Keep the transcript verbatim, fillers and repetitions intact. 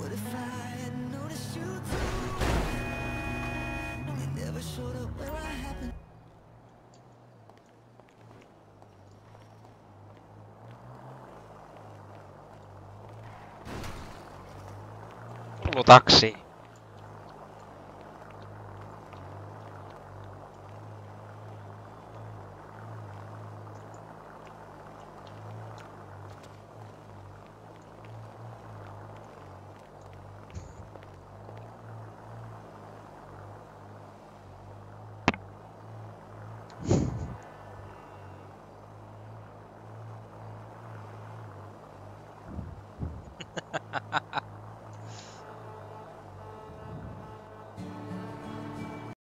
if I had noticed you too? You never showed up where I happened. Tullut taksi.